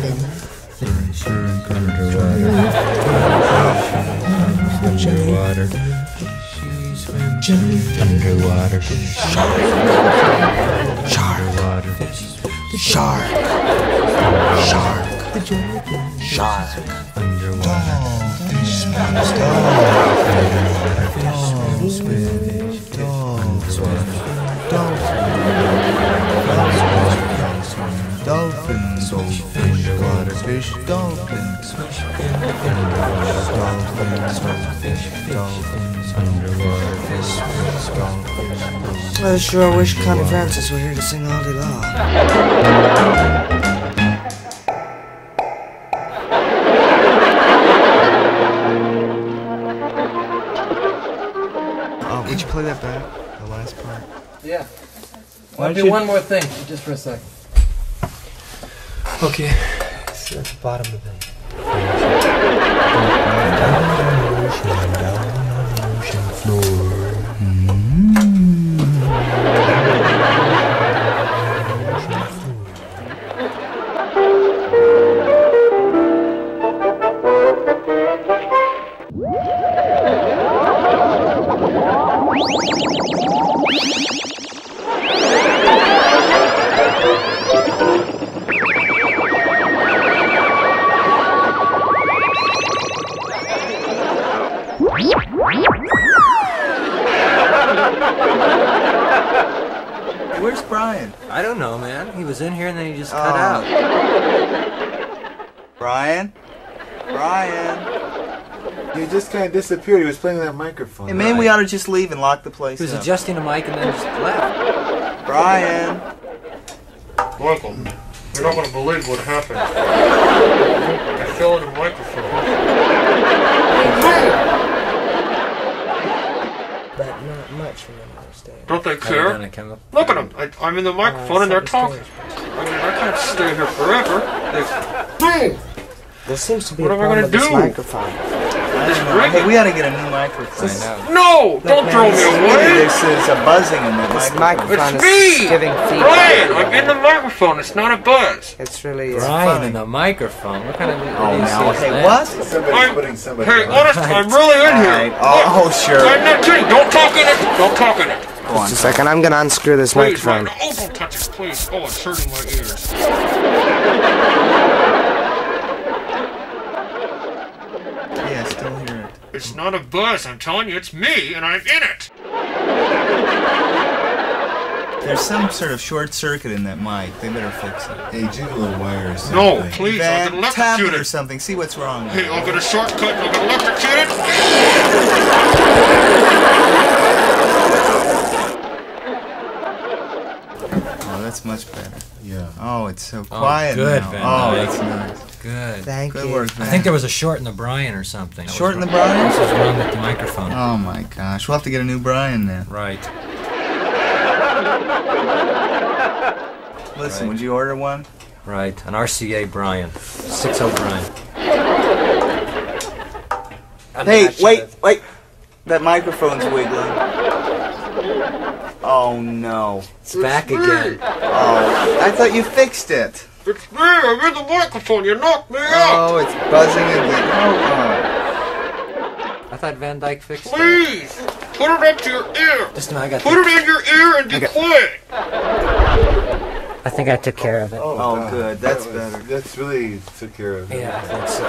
Underwater. Shark. Underwater. Dolphins, underwater fish, dolphins, underwater fish, dolphins. I sure wish Connie Francis were here to sing all day long. Oh, would you play that back? The last part? Yeah. I'll do one more thing, just for a second. Okay, so at the bottom of the thing. Where's Brian? I don't know, man. He was in here and then he just cut out. Brian? He just kind of disappeared. He was playing that microphone. Hey, maybe we ought to just leave and lock the place He was up. adjusting a mic and then just left. Brian? Michael, you're not going to believe what happened. I fell in the microphone. But not much from what I understand. Don't they care? Look at them. I'm in the microphone and they're talking. I mean, I can't stay here forever. Hey! There seems to be What a am I problem gonna with this do? microphone. Hey, we ought to get a new microphone. No! Don't throw me away! This is a buzzing in the This microphone. microphone It's is me! giving Brian, feedback. I'm in the microphone. It's not a buzz. It's really Brian in the microphone. What kind of Oh, now, idiocy is hey, that? what? Somebody's putting somebody Hey, on. honest, I'm really in here. Alright. Oh, sure. I'm not kidding. Don't talk in it. Don't talk in it. Go on. Just a second, I'm gonna unscrew this Please, microphone. Ryan. Oh, don't touch it, please. Oh, it's hurting my ears. Yeah, still hear it. It's not a buzz. I'm telling you, it's me, and I'm in it. There's some sort of short circuit in that mic. They better fix it. Hey, jiggle a wire or something. No, please. I'm Van, gonna tap it electrocute or it. something. See what's wrong. Hey, I'll get a shortcut and I'll get electrocuted. Oh, that's much better. Yeah. Oh, it's so quiet good, now. Van Oh, Dyke. that's nice. Good. Thank Good you. work, I Van. think there was a short in the Brian or something. Short in the Brian? This was wrong with the microphone. Oh my gosh, we'll have to get a new Brian then. Right. Listen, Right. would you order one? Right. An RCA Brian. 6-0 Brian. Hey, wait! That microphone's wiggling. Oh no. It's back again. Oh, I thought you fixed it. It's me. I'm in the microphone. You knocked me out. Oh, it's buzzing again. I thought Van Dyke fixed it. Please, put it up to your ear. Just now I got Put it in your ear and be quiet. I think I took care of it. Oh, God. good. That's That was- better. That's really took care of it. Yeah, I think so.